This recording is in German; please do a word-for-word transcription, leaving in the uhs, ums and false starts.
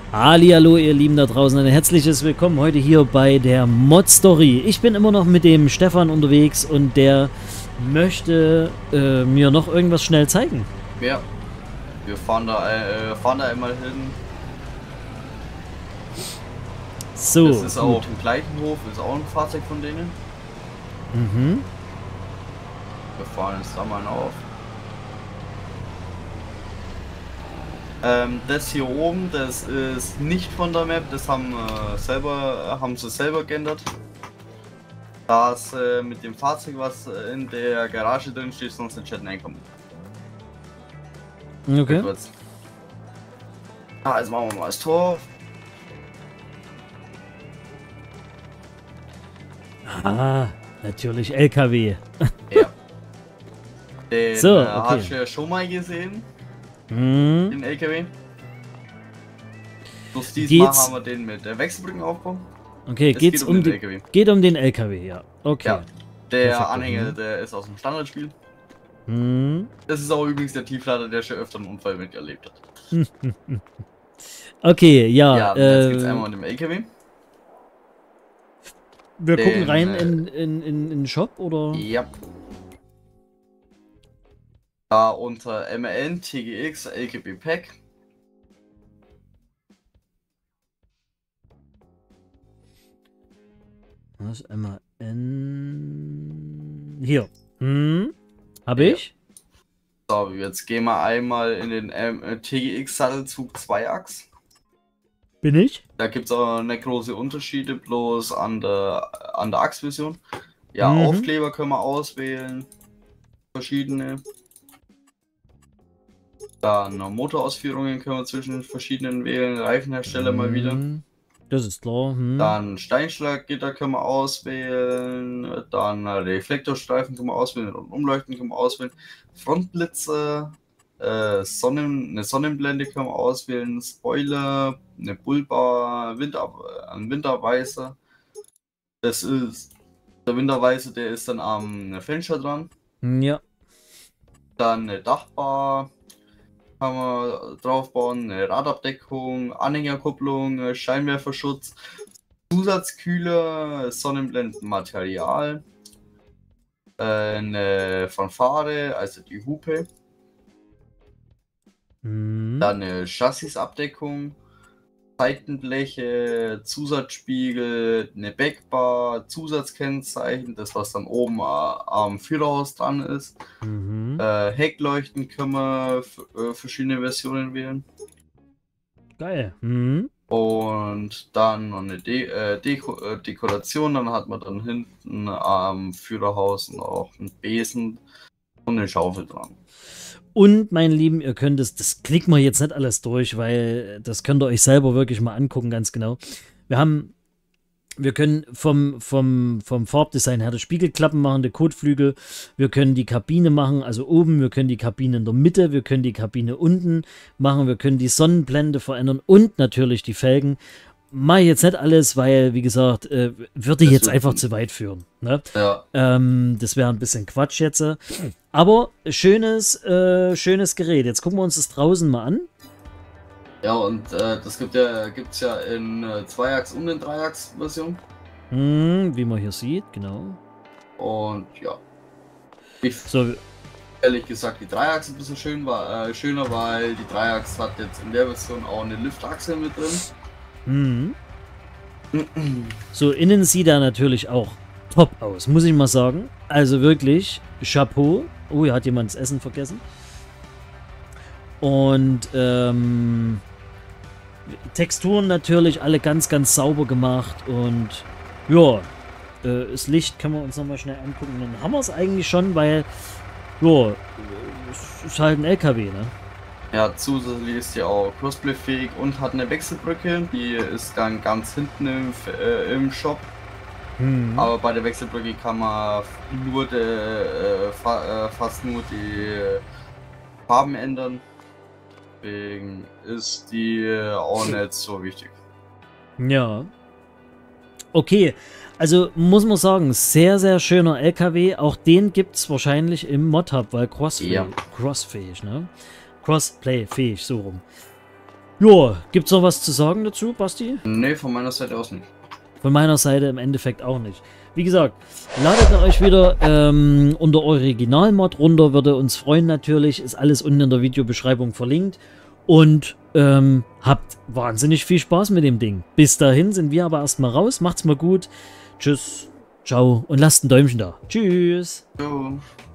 Hallihallo ihr Lieben da draußen, ein herzliches Willkommen heute hier bei der Mod Story. Ich bin immer noch mit dem Stefan unterwegs und der möchte äh, mir noch irgendwas schnell zeigen. Ja, wir fahren da, äh, fahren da einmal hin. So, das ist gut. auch im gleichen Hof, ist auch ein Fahrzeug von denen. Mhm. Wir fahren jetzt da mal auf. Ähm, das hier oben, das ist nicht von der Map, das haben, äh, selber, haben sie selber geändert. Das äh, mit dem Fahrzeug, was in der Garage drin steht, sonst in den Chat reinkommen. Okay. Ah, jetzt machen wir mal das Tor. Ah, natürlich L K W. Ja. Den So, äh, okay. hast du ja schon mal gesehen, Hm. den L K W. Bloß diesmal Geht's? haben wir den mit der Wechselbrückenaufbau. Okay, Es geht's geht um um, den die, L K W. geht um den L K W, ja. Okay. Ja. Der Perfekt. Anhänger, Mhm. der ist aus dem Standardspiel. Hm. Das ist auch übrigens der Tieflader, der schon öfter einen Unfall miterlebt hat. Okay, ja. Ja, äh, jetzt geht's einmal um den L K W. wir den, gucken rein äh, in, in, in, in den Shop, oder? Ja. Da unter M N, T G X, L K B Pack. Was? M A N. Hier. Hm. Hab Ja. ich? So, jetzt gehen wir einmal in den ähm, T G X Sattelzug zwei Achs. Bin ich? Da gibt es auch nicht große Unterschiede, bloß an der, an der Achsversion. Ja, Mhm. Aufkleber können wir auswählen. Verschiedene. Dann Motorausführungen können wir zwischen verschiedenen wählen. Reifenhersteller mal wieder. Hm. Das ist klar. Hm. Dann Steinschlaggitter können wir auswählen. Dann Reflektorstreifen können wir auswählen. Und Umleuchten können wir auswählen. Frontblitze. Äh, Sonnen, eine Sonnenblende können wir auswählen. Spoiler. Eine Bullbar. Winter, ein Winterweißer. Das ist der Winterweißer, der ist dann am Fenster dran. Ja. Dann eine Dachbar. Kann man draufbauen, eine Radabdeckung, Anhängerkupplung, Scheinwerferschutz, Zusatzkühler, Sonnenblendenmaterial, äh, eine Fanfare, also die Hupe, Hm. dann eine Chassisabdeckung, Seitenbleche, Zusatzspiegel, eine Backbar, Zusatzkennzeichen, das was dann oben äh, am Führerhaus dran ist. Mhm. Äh, Heckleuchten können wir äh, verschiedene Versionen wählen. Geil. Hm. Und dann noch eine De äh, Deko äh, Dekoration, dann hat man dann hinten am Führerhaus noch einen Besen und eine Schaufel dran. Und, meine Lieben, ihr könnt es, das klicken wir jetzt nicht alles durch, weil das könnt ihr euch selber wirklich mal angucken, ganz genau. Wir haben, wir können vom, vom, vom Farbdesign her die Spiegelklappen machen, die Kotflügel, wir können die Kabine machen, also oben, wir können die Kabine in der Mitte, wir können die Kabine unten machen, wir können die Sonnenblende verändern und natürlich die Felgen. Mache ich jetzt nicht alles, weil, wie gesagt, äh, würde Das jetzt wird- einfach zu weit führen. Ne? Ja, Ähm, das wäre ein bisschen Quatsch jetzt. äh. Aber schönes, äh, schönes Gerät. Jetzt gucken wir uns das draußen mal an. ja und äh, das gibt ja gibt's ja in äh, Zweiachs- und in Dreiachs-Version. Hm, wie man hier sieht, genau. Und ja, ich So, ehrlich gesagt die Dreiachs ein bisschen schön war, äh, schöner, weil die Dreiachs hat jetzt in der Version auch eine Liftachse mit drin. hm. So, innen sieht er natürlich auch top aus, muss ich mal sagen. Also wirklich, Chapeau. Oh, hier hat jemand das Essen vergessen. Und, ähm, Texturen natürlich alle ganz, ganz sauber gemacht. Und, ja, äh, das Licht können wir uns nochmal schnell angucken. Dann haben wir es eigentlich schon, weil, ja, es ist halt ein L K W, ne? Ja, zusätzlich ist die auch Crossplay-fähig und hat eine Wechselbrücke, die ist dann ganz hinten im, äh, im Shop. Hm. Aber bei der Wechselbrücke kann man nur de, äh, fa äh, fast nur die äh, Farben ändern. Deswegen ist die äh, auch nicht so wichtig. Ja. Okay, also muss man sagen, sehr, sehr schöner L K W. Auch den gibt es wahrscheinlich im Mod-Hub, weil crossfähig, Ja. crossfähig, ne? Crossplay-fähig, so rum. Ja, gibt's noch was zu sagen dazu, Basti? Nee, von meiner Seite aus nicht. Von meiner Seite im Endeffekt auch nicht. Wie gesagt, ladet euch wieder ähm, unter Originalmod runter, würde uns freuen natürlich. Ist alles unten in der Videobeschreibung verlinkt. Und ähm, habt wahnsinnig viel Spaß mit dem Ding. Bis dahin sind wir aber erstmal raus. Macht's mal gut. Tschüss, ciao und lasst ein Däumchen da. Tschüss. Ciao.